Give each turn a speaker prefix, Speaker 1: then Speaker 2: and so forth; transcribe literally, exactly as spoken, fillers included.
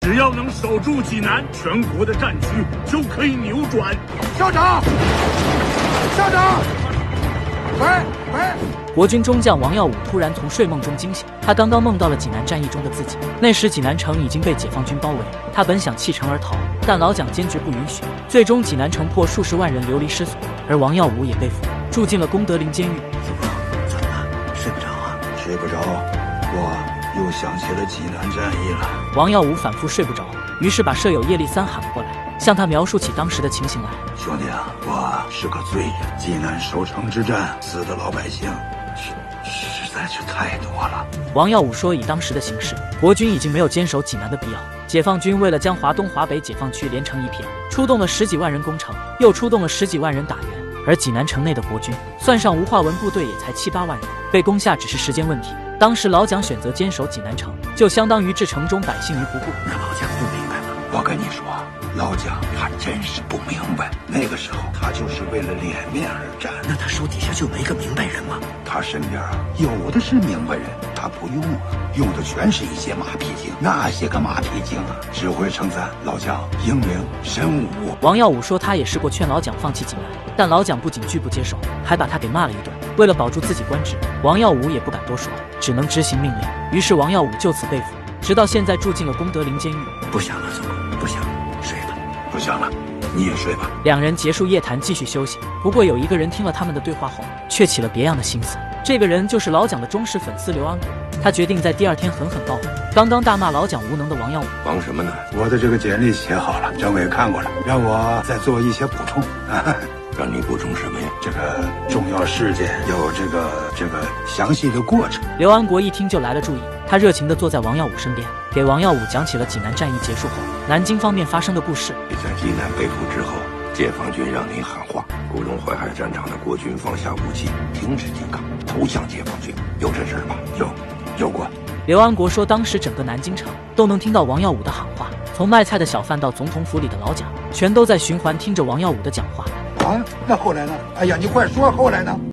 Speaker 1: 只要能守住济南，全国的战局就可以扭转。
Speaker 2: 校长，校长，喂喂！
Speaker 3: 国军中将王耀武突然从睡梦中惊醒，他刚刚梦到了济南战役中的自己。那时济南城已经被解放军包围，他本想弃城而逃，但老蒋坚决不允许。最终济南城破数十万人流离失所，而王耀武也被俘，住进了功德林监狱。
Speaker 4: 怎么了？睡不着啊？
Speaker 5: 睡不着，我又想起了济南战役了。
Speaker 3: 王耀武反复睡不着，于是把舍友叶立三喊了过来，向他描述起当时的情形来。
Speaker 5: 兄弟啊，我是个罪人，济南守城之战死的老百姓实实在是太多了。
Speaker 3: 王耀武说，以当时的形势，国军已经没有坚守济南的必要。解放军为了将华东、华北解放区连成一片，出动了十几万人攻城，又出动了十几万人打援。而济南城内的国军，算上吴化文部队，也才七八万人，被攻下只是时间问题。当时老蒋选择坚守济南城，就相当于置城中百姓于不顾。
Speaker 5: 那老蒋不明白吗？我跟你说，老蒋他真是不明白，那个时候他就是为了脸面而战。
Speaker 4: 那他手底下就没个明白人吗？
Speaker 5: 他身边啊有的是明白人，他不用啊，用的全是一些马屁精。那些个马屁精啊，只会称赞老蒋英明神武。
Speaker 3: 王耀武说，他也试过劝老蒋放弃济南，但老蒋不仅拒不接受，还把他给骂了一顿。为了保住自己官职，王耀武也不敢多说，只能执行命令。于是王耀武就此被俘，直到现在住进了功德林监狱。
Speaker 4: 不想了，总工，不想了，睡吧。
Speaker 5: 不想了，你也睡吧。
Speaker 3: 两人结束夜谈，继续休息。不过有一个人听了他们的对话后，却起了别样的心思。这个人就是老蒋的忠实粉丝刘安国。他决定在第二天狠狠报复刚刚大骂老蒋无能的王耀武。
Speaker 5: 忙什么呢？我的这个简历写好了，政委看过了，让我再做一些补充。让你补充什么呀？这个重要事件要有这个这个详细的过程。
Speaker 3: 刘安国一听就来了注意，他热情地坐在王耀武身边，给王耀武讲起了济南战役结束后南京方面发生的故事。
Speaker 5: 你在济南被俘之后，解放军让你喊话，鼓动淮海战场的国军放下武器，停止抵抗，投降解放军。有这事儿吧？有，有过。
Speaker 3: 刘安国说，当时整个南京城都能听到王耀武的喊话，从卖菜的小贩到总统府里的老蒋，全都在循环听着王耀武的讲话。
Speaker 2: 啊，那后来呢？哎呀，你快说后来呢？